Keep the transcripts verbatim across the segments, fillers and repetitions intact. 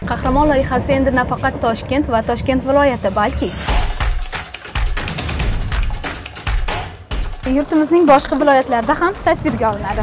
Qahramon loyihasi endi nafaqat Toshkent va Toshkent viloyati, balki yurtimizning boshqa viloyatlarida ham tasvirga olinadi.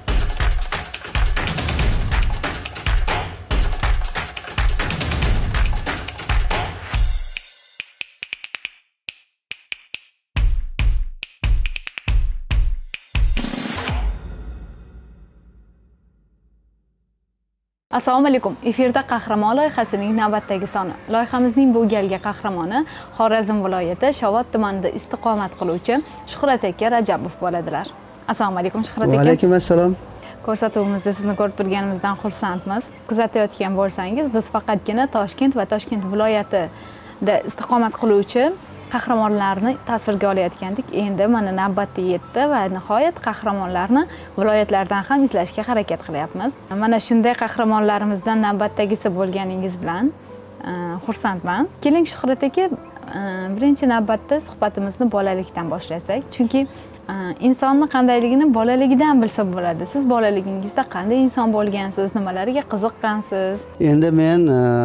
Assalomu alaykum. Efirda Qahramon loyihasining navbatdagi soni. Loyihamizning bu galgi qahramoni Xorazm viloyati Shovot tumanida istiqomat qiluvchi Shuhrat aka Rajabov bo'ladilar. Assalomu alaykum Shuhrat aka. Va alaykum assalom. Ko'rsatuvimizda sizni ko'rib turganimizdan xursandmiz. Kuzatayotgan bo'lsangiz, biz faqatgina Toshkent va Toshkent viloyatida istiqomat qiluvchi qahramonlarni tasvirga olayotgandik. Endi mana navbatda yetdi va nihoyat qahramonlarni viloyatlardan ham izlashga harakat qilyapmiz. Mana shunday qahramonlarimizdan navbatdagisi bo'lganingiz bilan xursandman. Keling Shuhrat aka, birinchi navbatda suhbatimizni bolalikdan boshlasak, chunki insonni qandayligini bolaligidan bilsa bo'ladi. Siz bolaligingizda qanday inson bo'lgansiz, nimalarga qiziqqansiz? Endi men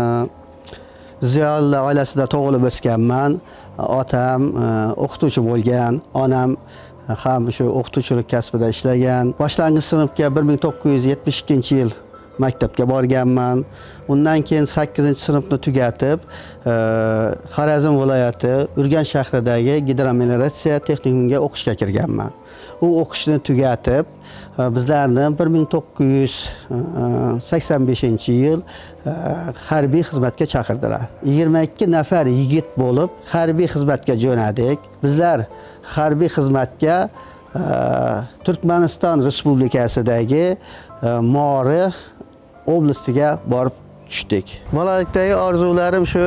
ziyoli oilasida tug'ilib o'sganman. Otam o'qituvchi bo'lgan, onam ham shu o'qituvchilik kasbida ishlagan. Boshlang'ich sinfga bir ming to'qqiz yuz yetmish ikkinchi yil maktabga borganman. Undan keyin sakkizinchi sinfni tugatib, Xorazm viloyati Urganch shahridagi gidromelioratsiya texnikumiga o'qishga kirganman. U o'qishni tugatib, bizlarni bir ming to'qqiz yuz sakson beshinchi yil harbiy xizmatga chaqirdilar. yigirma ikki nafar yigit bo'lib harbiy xizmatga jo'nadik. Bizlar harbiy xizmatga Turkmaniston Respublikasidagi Mo'ri oblastiga borib tushdik. Bolalikdagi orzularim shu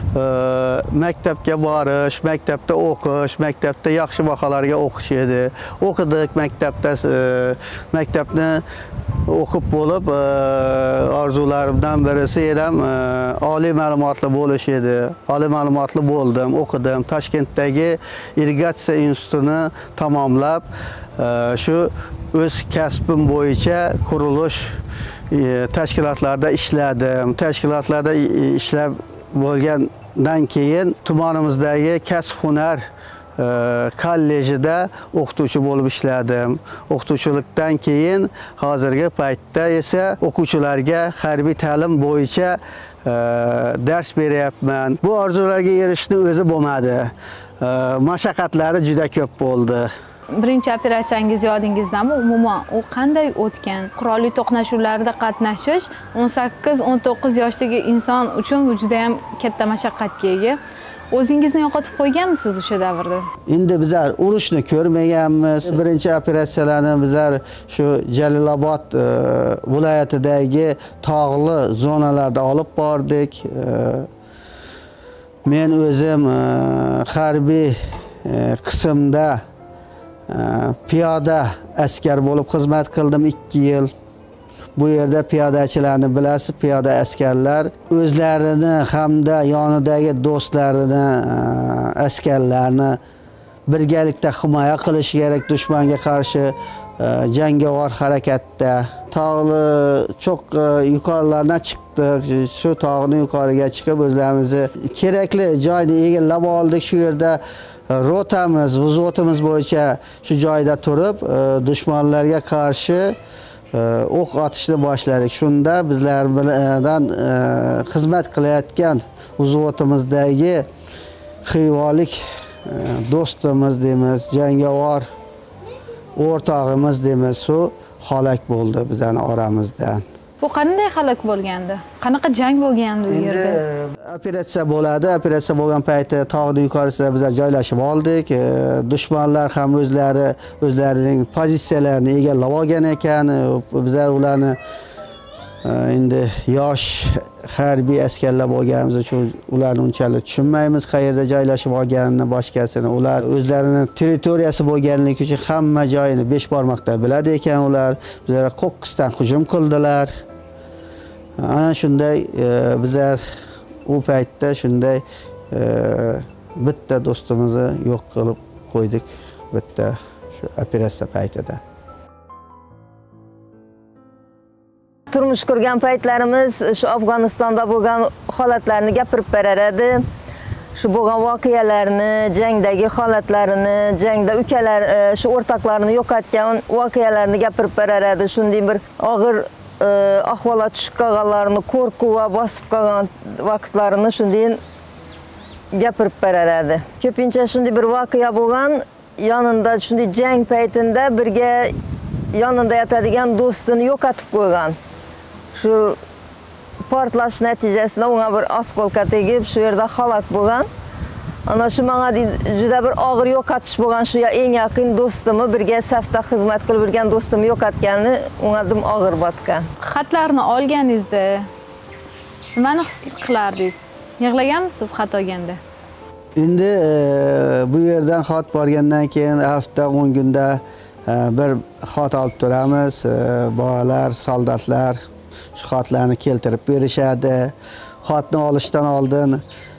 maktabga borish, maktabda o'qish, maktabda yaxshi baholarga o'qish edi. O'qidik maktabda, maktabni o'qib bo'lib orzularimdan birisi ham oliy ma'lumotli bo'lish edi. Oliy ma'lumotli bo'ldim, o'qidim. Toshkentdagi irrigatsiya institutini tamomlab, shu o'z kasbim bo'yicha qurilish tashkilotlarda ishladim. Tashkilotlarda ishlab bo'lgandan keyin tumanimizdagi kasb-hunar kollejida o'qituvchi bo'lib ishladim. O'qituvchilikdan keyin hozirgi paytda esa o'quvchilarga harbiy ta'lim bo'yicha dars beryapman. Bu orzularga erishishni o'zi bo'lmadi. Mashaqqatlari juda ko'p bo'ldi. Birinchi operatsiyangiz yodingizdami? Umuman u qanday o'tgan? Qurolli to'qnashuvlarda qatnashish o'n sakkiz o'n to'qqiz yoshdagi inson uchun juda ham katta mashaqqatga ega. O'zingizni yo'qotib qo'yganmisiz o'sha davrda? Endi bizlar urushni ko'rmaganmiz. Birinchi operatsiyalarni bizlar shu Jalilobod viloyatidagi tog'li zonalarda olib bordik. Men o'zim harbiy qismda piyoda askar bo'lib xizmat qildim ikki yil. Bu yerda piyodachilarni bilasiz, piyoda askarlar o'zlarini hamda yonidagi do'stlarini, askarlarni birgalikda himoya qilish kerak dushmanga qarshi jangovar harakatda. Tog'li cho'q yuqorilardan chiqdik. Shu tog'ning yuqoriga chiqib o'zlarimizni kerakli joyni egallab oldik. Shu yerda rotamiz, vuzotimiz bo'yicha shu joyda turib, dushmanlarga qarshi o'q otishni boshladik. Shunda bizlar bilan xizmat qilayotgan vuzotimizdagi xivolik do'stimiz deymiz, jangovar o'rtog'imiz deymiz, shu halok bo'ldi bizning oramizdan. Bu qanday halok bo'lgandi? Qanaqa jang bo'lgandi u yerda? Operatsiya bo'ladi. Operatsiya bo'lgan payti tog'ning yuqorisida bizlar joylashib oldik. Dushmanlar ham o'zlari o'zlarining pozitsiyalarini egallab olgan ekan. Bizlar ularni endi yosh harbiy askarlar bo'lganimiz uchun ularni unchalik tushunmaymiz, qayerda joylashib olganini, boshqasini. Ular o'zlarining territoriyasi bo'lganligi uchun hamma joyini besh barmoqda biladi ekan ular. Bizlar qo'qqisdan hujum qildilar. Ana shunday bizlar u paytda shunday bitta do'stimizni yo'q qilib qo'ydik, bitta shu operatsiya paytida. Turmush qurgan paytlarimiz shu Afg'onistonda bo'lgan holatlarni gapirib berar edi. Shu bo'lgan voqealarni, jangdagi holatlarini, jangda ukalar, shu o'rtoqlarini yo'qotgan voqealarni gapirib berar edi. Shunday bir og'ir ahvolga tushib qolganlarini, qo'rquv va bosib qolgan vaqtlarini shunday gapirib berar edi. Ko'pincha shunday bir voqea bo'lgan, yonida shunday jang paytida birga yonida yotadigan do'stini yo'qotib qo'ygan. Shu portlash natijasida unga bir oskолка tegib, shu yerda halok bo'lgan. Ana shu menga juda bir og'ir yo'qotish bo'lgan, shu eng yaqin do'stimni birga safda xizmat qilib yurgan do'stimni yo'qotgani unga dim og'ir botgan. Xatlarni olganingizda nimani his qilardingiz? Yig'laganmisiz xat olganda? Endi bu yerdan xat borgandan keyin hafta o'n kunda bir xat olib turamiz. Bolalar, soldatlar shu xatlarni keltirib berishadi. Xatni olishdan oldin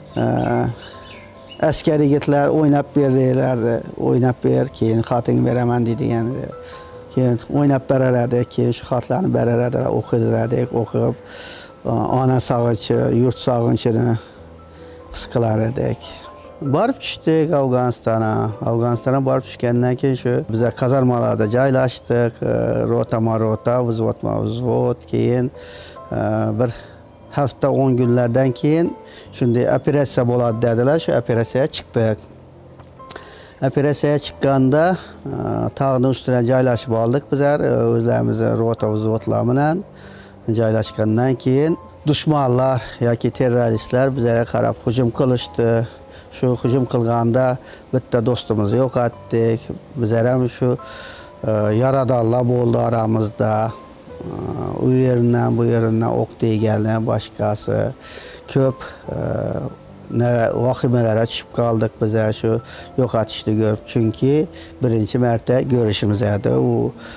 askar yigitlar o'ynab berdilardi. O'ynab ber, keyin xatingni beraman deydigandi. Keyin o'ynab berardi, keyin shu xatlarni berardi, o'qidirdik, o'qib ona sog'inchi, yurt sog'inchini his qilar edik. Borib tushdik Afg'onistonga. Afg'onistonga borib tushgandan keyin shu biz kazarmalarda joylashdik, rota rota, vзвод vзвод, keyin bir hafta o'n kunlardan keyin shunday operatsiya bo'ladi dedilar. Shu operatsiyaga chiqdik. Operatsiyaga chiqqanda tog'ning ustiga joylashib oldik bizlar o'zlarimizni rota vзводlar bilan. Joylashgandan keyin dushmanlar yoki terroristlar bizlarga qarab hujum qilishdi. Shu hujum qilganda bitta do'stimizni yo'qotdik. Bizlar ham shu yaradorlar bo'ldi oramizda. U yerdan bu yerdan o'q teganlar, boshqasi ko'p vahimalarga tushib qoldik bizlar shu yo'qotishni ko'rib. Chunki birinchi marta ko'rishimiz edi u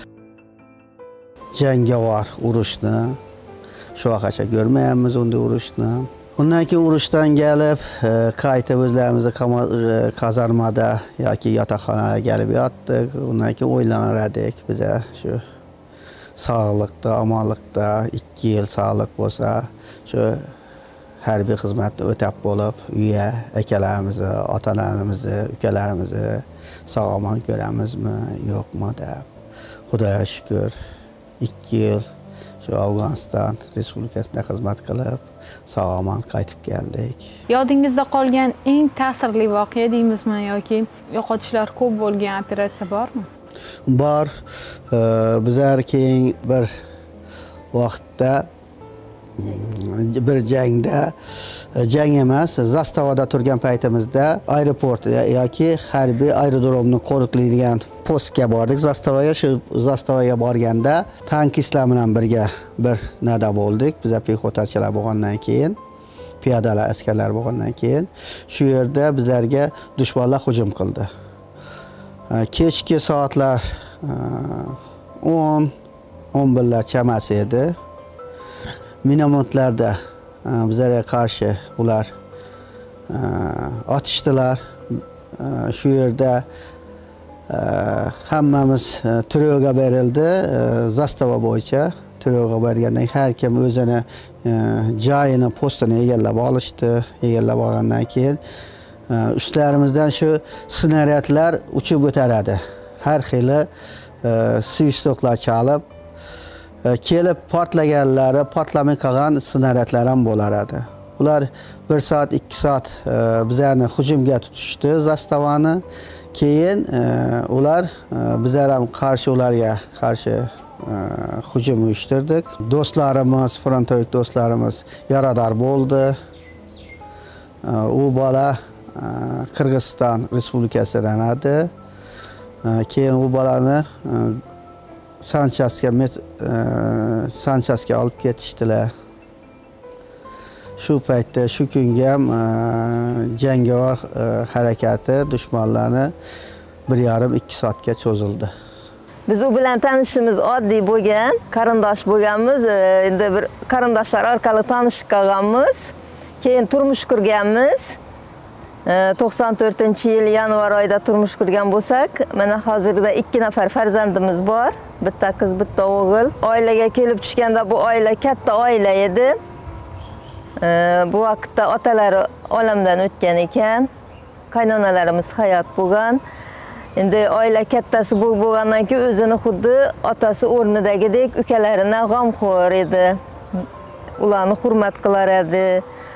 jangovar urushni. Shu vaqtgacha ko'rmayapmiz unday urushni. Undan keyin urushdan kelib, qaytib o'zlarimizni kazarmada yoki yotoqxonaga kelib yotdik. Undan keyin o'ylanar edik biza shu sog'likda, omonlikda ikki yil sog'lik bo'lsa, shu harbiy xizmatni o'tab bo'lib, uyga akalarimizni, otalarimizni, ukalarimizni sog'-omon ko'ramizmi, yo'qmi deb. Xudoga shukr, ikki yil shu Afg'oniston Respublikasida xizmat qilib, sog'-omon qaytib keldik. Yodingizda qolgan eng ta'sirli voqea deymizmi yoki yo'qotishlar ko'p bo'lgan operatsiya bormi? Bor. Bizlar keyin bir vaqtda bir jangda, jang emas, zastavada turgan paytimizda aeroport yoki harbiy aerodromni qo'riqlaydigan postga bordik. Zastavaga, shu zastavaga borganda tankistlar bilan birga bir nada bo'ldik. Bizlar pexotachilar bo'lgandan keyin, piyodalar, askarlar bo'lgandan keyin shu yerda bizlarga dushmanlar hujum qildi. Kechki soatlar o'n o'n birlar chamasi edi. Minometlarda bizlarga qarshi ular otishdilar. Shu yerda hammamiz turyoga berildi. Zastava bo'yicha turyoga bergandan har kim o'zini joyini, postini egallab olishdi. Egallab olgandan keyin ustlarimizdan shu snaryadlar uchib o'taradi. Har xili svistoklar chalib kelib portlaganlari, portlamay qolgan snaryadlar ham bo'lar edi. Ular bir soat, ikki soat bizlarni hujumga tutishdi zastavani. Keyin ular bizlar ham qarshi ularga qarshi hujum uyushtirdik. Do'stlarimiz, frontovik do'stlarimiz yarador bo'ldi. U bola Qirg'iziston Respublikasidan edi. Keyin u bolani Sanchasga Sanchasga olib ketishdilar. Shu paytda, shu kunga ham jangovar harakati dushmanlarni bir yarim ikki soatga cho'zildi. Biz u bilan tanishimiz oddiy bo'lgan, qarindosh bo'lganmiz. Endi bir qarindoshlar orqali tanishib qolganmiz. Keyin turmush qurganmiz. to'qson to'rtinchi yil yanvar oyida turmush qurgan bo'lsak, mana hozirda ikki nafar farzandimiz bor. Bitta qiz, bitta o'g'il. Oilaga kelib tushganda bu oila katta oila edi. Bu vaqtda otalari olamdan o'tgan ekan, qaynonalarimiz hayot bo'lgan. Endi oila kattasi bo'lgandan keyin o'zini xuddi otasi o'rnidagidek ukalarini g'amxo'r edi. Ularni hurmat qilar edi.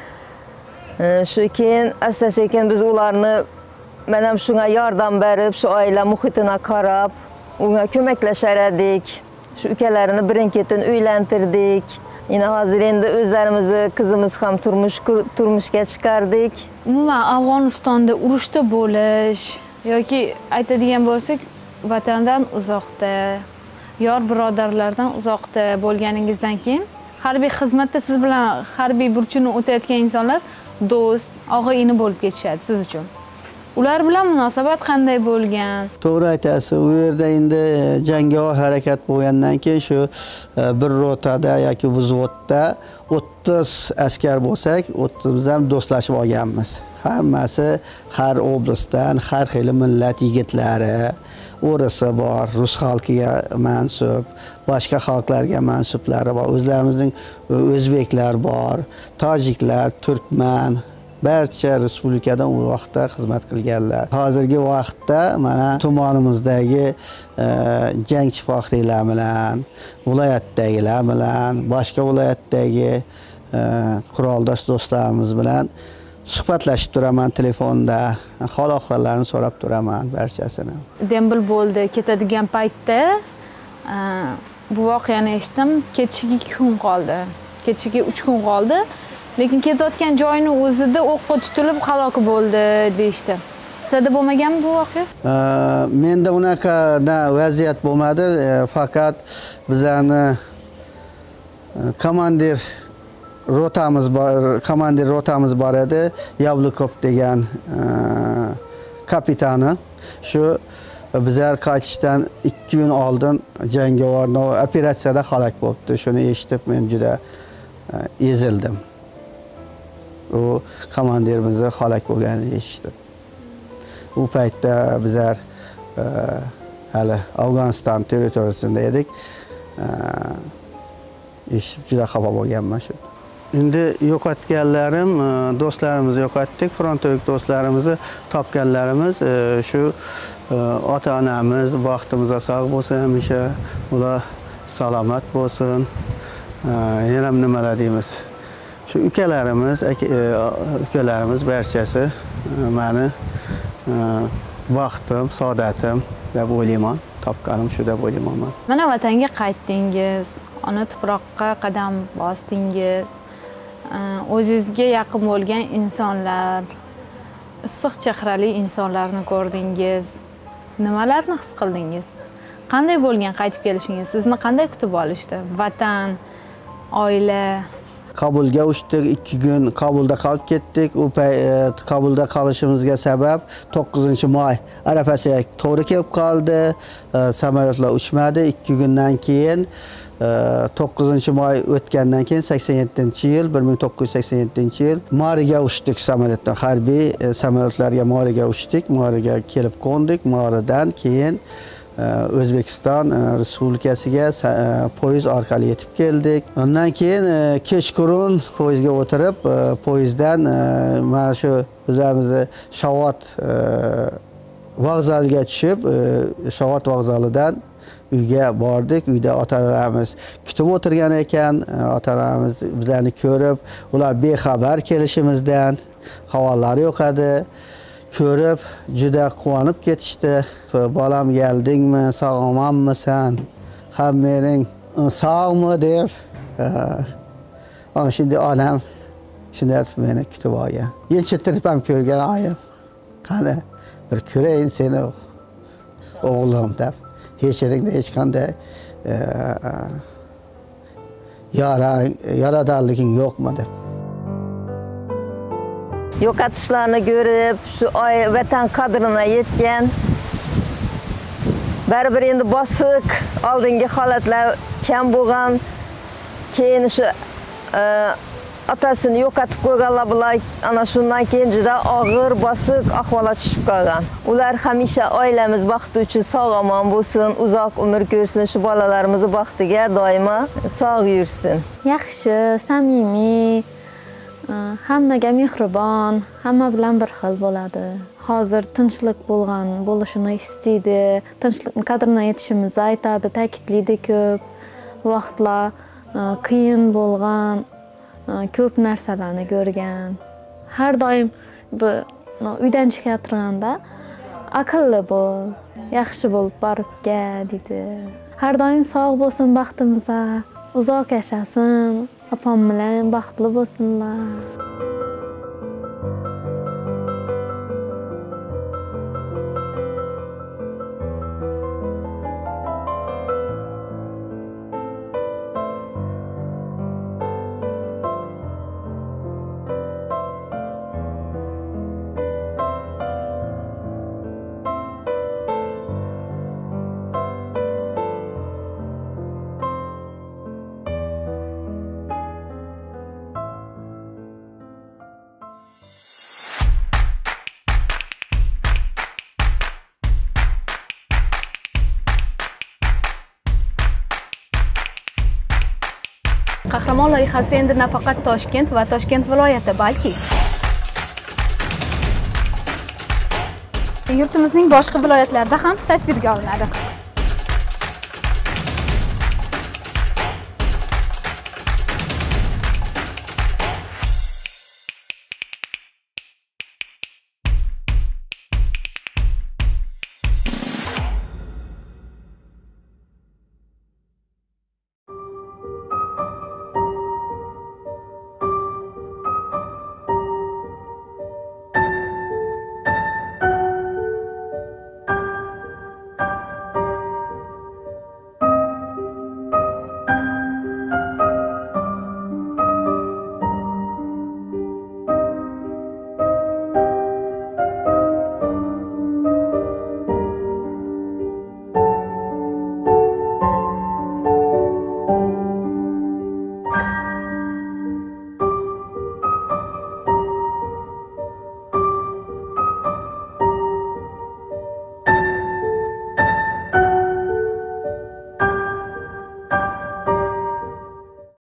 Shu keyin asta-sekin biz ularni men ham shunga yordam berib, shu oila muhitini qarab, unga ko'maklashar edik. Shu ukalarini birin-ketin uylantirdik. Yine hozir endi o'zlarimizni qizimiz ham turmush turmushga chiqardik. Umuman Afg'onistonda urushda bo'lish yoki aytadigan bo'lsak, vatandan uzoqda, yor birodarlardan uzoqda bo'lganingizdan keyin harbiy xizmatda siz bilan harbiy burchini o'tayotgan insonlar do'st, og'a-ini bo'lib ketishadi siz uchun. Ular bilan munosabat qanday bo'lgan? To'g'ri aytasiz. U yerda endi jangovar harakat bo'lgandan keyin shu bir rotada yoki vзводda o'ttiz askar bo'lsak, o'ttiz ham do'stlashib olganmiz. Hammasi har oblastdan, har xil millat yigitlari, o'risi bor, rus xalqiga mansub, boshqa xalqlarga mansublari bor, o'zlarimizning o'zbeklar bor, tojiklar, turkman, barcha respublikadan u vaqtda xizmat qilganlar. Hozirgi vaqtda mana tumanimizdagi jangchi faxriylar bilan, viloyatdagilar bilan, boshqa viloyatdagi quroldosh do'stlarimiz bilan suhbatlashib turaman telefonda, hol-ahvollarini so'rab turaman barchasini. Dembil bo'ldi, ketadigan paytda bu voqeani eshitdim, ketishiga ikki kun qoldi. Ketishiga uch kun qoldi. Lekin ketayotgan joyning o'zida o'qqa tutilib halok bo'ldi deyishdi. Sizda bo'lmaganmi bu voqea? Menda unaqa vaziyat bo'lmadi, faqat bizani komandir rotamiz bor, komandir rotamiz bor edi, Yavlukov degan kapitani. Shu bizlar qaytishdan ikki kun oldin jangovar operatsiyada halok bo'ldi. Shuni eshitib men juda ezildim. U komandirimizni halok bo'lganini eshitdim. U paytda bizlar hali Afg'oniston territoriyasida edik. Eshitib juda xafa bo'lganman shu. Endi yo'qotganlarim, do'stlarimizni yo'qotdik, frontdagi do'stlarimizni topganlarimiz shu ota-onamiz baxtimizga sog' bo'lsin, hamisha ular salomat bo'lsin. Yana nimalar deymiz? Shu ukalarimiz, ukalarimiz barchasi meni baxtim, saodatim deb o'ylayman. Topganim shu deb o'ylayman. Mana vatanga qaytdingiz, ona tuproqqa qadam bosdingiz. O'zingizga yaqin bo'lgan insonlar, issiq chehrali insonlarni ko'rdingiz. Nimalarni his qildingiz? Qanday bo'lgan qaytib kelishingiz? Sizni qanday kutib olishdi? Vatan, oila. Kabulga uchdik, ikki kun Kabulda qolib ketdik. U Kabulda qolishimizga sabab to'qqizinchi may arafasiga to'g'ri kelib qoldi. Samolyotlar uchmadi. ikki kundan keyin to'qqizinchi may o'tgandan keyin sakson yettinchi yil, bir ming to'qqiz yuz sakson yettinchi yil Mariga uchdik samolyotda. Harbiy samolyotlarga Mariga uchdik. Mariga kelib qo'ndik. Maridan keyin O'zbekiston Respublikasiga poyezd orqali yetib keldik. Undan keyin kechqurun poyezdga o'tirib, poyezddan mana shu o'zimizni Shovot vokzaliga tushib, Shovot vokzalidan uyga bordik. Uyda otalarimiz kutib o'tirgan ekan. Otalarimiz bizlarni ko'rib, ular bexabar kelishimizdan, havollari yo'q edi. Ko'rib juda quvonib ketishdi. Bolam keldingmi, sog'manmisan? Hammang sog'mi deb. Ana shunday onam shunday meni kutib olgan. Yechirtirib ham ko'rgan oyim. Qani bir ko'rayin seni o'g'lim deb. Hechiringda hech qanday yaradorliging yo'qmi deb. Yo'qotishlarni ko'rib, shu vatan qadrina yetgan. Baribir endi bosiq oldingi holatlar kam bo'lgan. Keyin shu otasini yo'qotib qo'yganlar bular ana shundan keyin juda og'ir bosiq ahvolga tushib qolgan. Ular hamisha oilamiz baxti uchun sog' omon bo'lsin, uzoq umr ko'rsin, shu bolalarimizni baxtiga doimo sog' yursin. Yaxshi, samimiy, hammaga mehribon, hamma bilan bir xil bo'ladi. Hozir tinchlik bo'lgan bo'lishini istaydi, tinchlikni qadrini yetishimizni aytadi, ta'kidlaydi ko'p vaqtlar qiyin bo'lgan, ko'p narsalarni ko'rgan. Har doim bu uydan chiqayotganda aqlli bo'l, yaxshi bo'lib borib kel dedi. Har doim sog' bo'lsin baxtimizga, uzoq yashasin, opam bilan baxtli bo'lsinlar. Qahramon loyihasi endi nafaqat Toshkent va Toshkent viloyati, balki yurtimizning boshqa viloyatlarida ham tasvirga olinadi.